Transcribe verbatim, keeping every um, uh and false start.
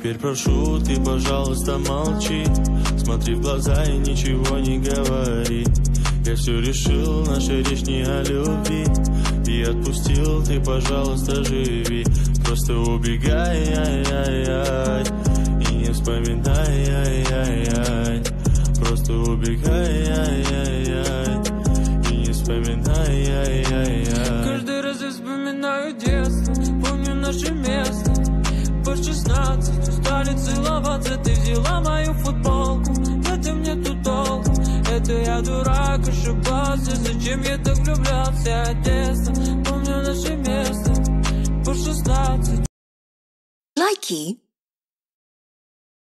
Теперь прошу, ты, пожалуйста, молчи. Смотри в глаза и ничего не говори. Я все решил, наша речь не о любви. И отпустил, ты, пожалуйста, живи. Просто убегай, ай-яй-яй, и не вспоминай, ай-яй-яй. Просто убегай, ай-яй-яй, и не вспоминай, ай-яй-яй. Каждый раз я вспоминаю детство, помню наше место. По шестнадцать устали целоваться. Ты взяла мою футболку, в этом нету толку. Это я дурак, ошибался. Зачем я так влюблялся? Детство, помню наше место. По шестнадцать. Likey